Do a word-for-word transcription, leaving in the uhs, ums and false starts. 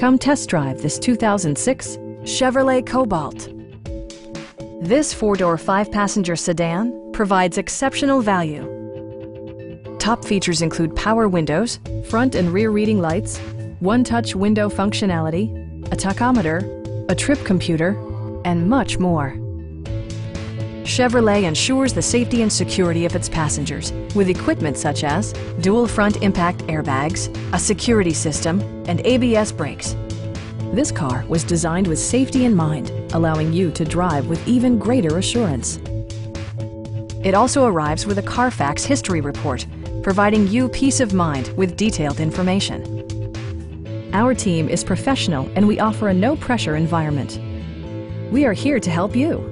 Come test drive this two thousand six Chevrolet Cobalt. This four-door, five-passenger sedan provides exceptional value. Top features include power windows, front and rear reading lights, one-touch window functionality, a tachometer, a trip computer, and much more. Chevrolet ensures the safety and security of its passengers with equipment such as dual front impact airbags, a security system, and A B S brakes. This car was designed with safety in mind, allowing you to drive with even greater assurance. It also arrives with a Carfax history report, providing you peace of mind with detailed information. Our team is professional and we offer a no-pressure environment. We are here to help you.